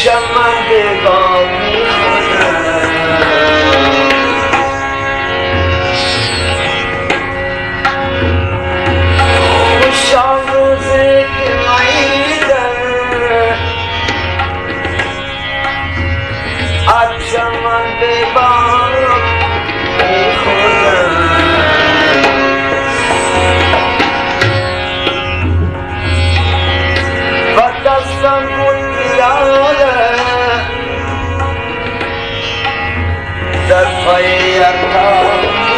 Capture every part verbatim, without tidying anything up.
چمن بگاه میخورم خوشا روزی که میدن از چمن بگاه میخورم و دستم بود بیاره در پای یکتا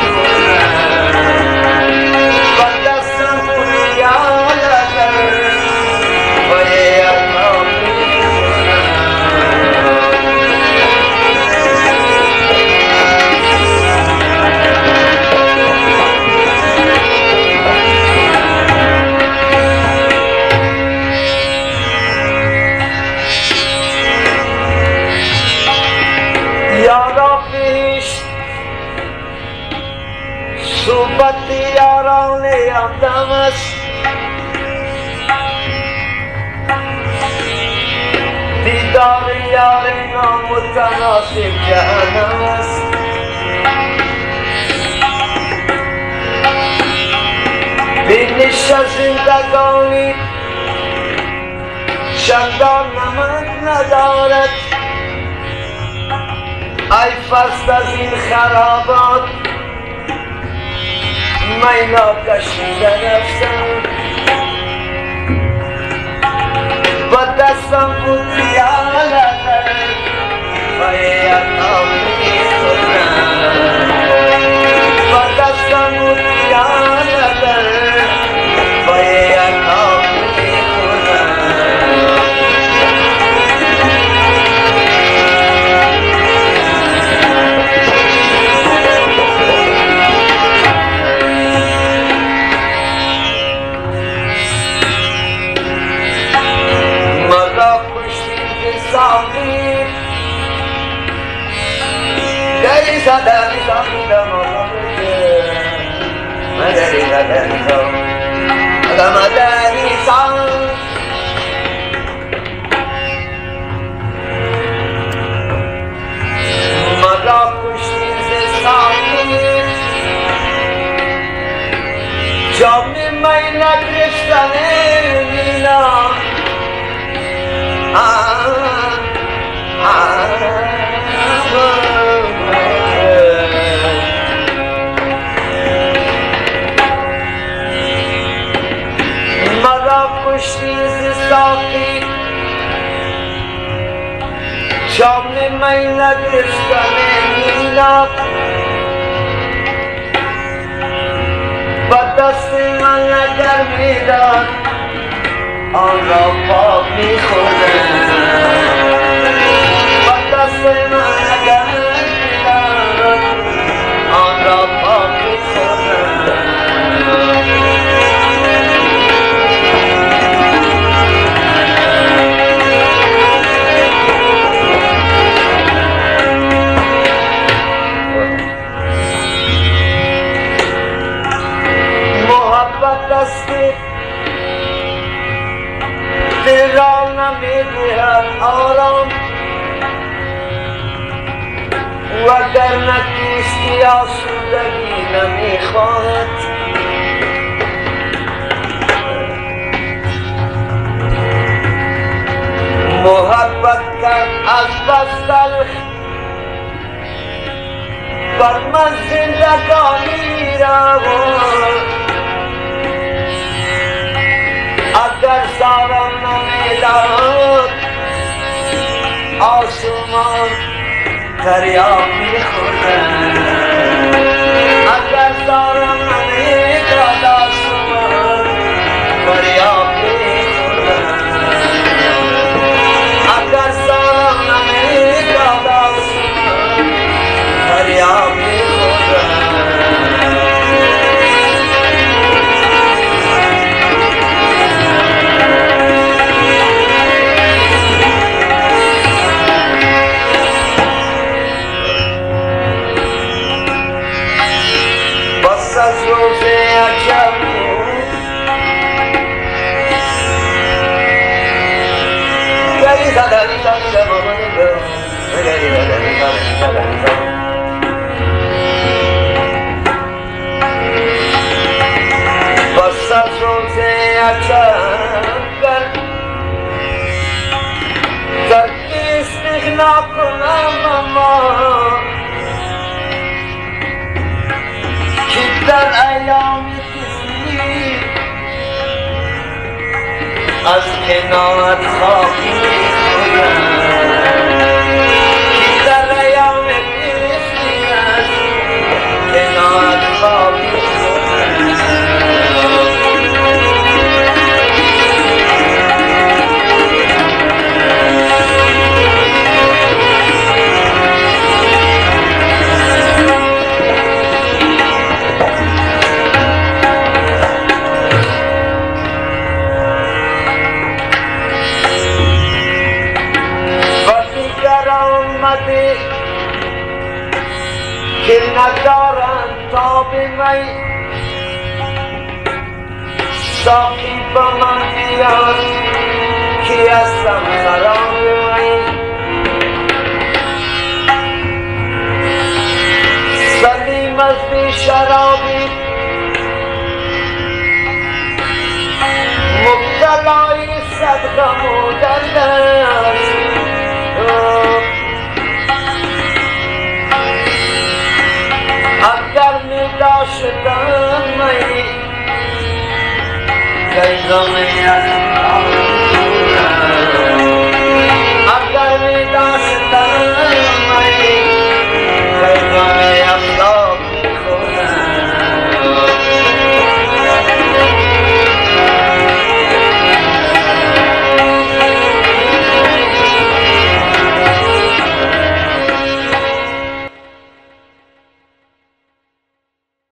و دستم بود بیاره در پای یکتا یارا پیش صحبت یاران یادم است دیدار یار نامتناسب جهنم است بینش زندگانی چندان نمک ندارد ای فست از این خرابات مینا کشیده رفتم و دستم بود بیالده و یکم میخورم و دستم بود بیالده و یکم میخورم Dari sadar samida mamade, madari madari sam, madari sam. Mada kushti se sami, jami mai na krishtane nina. Ah ah. کشتی زستاقی جام می نداشتن مینا با دست من اگر میداد آن را پاک میخوردم با دست من اگر میداد آن را پاک میخوردم دستی دل را نمیدهد آرام وگر نکیستی آسودگی نمیخواهد محبت کرد از بس تلخ بر من زندگانی روان اگر سارم نمیداد آسمان تریاک میخوردم اگر سارم نمیداد آسمان تریاک میخوردم اگر سارم نمیداد آسمان تریاک میخوردم در ایام کسی از کنارت خاکی میخورم که در ایام کسی از کنارت خاکی که ندارن تاب می ساقی با من بیاد که هستم خراب می سلیم از بی شرابی مبتلای صدقم و دردست اگر میلا شدم می فیضا می از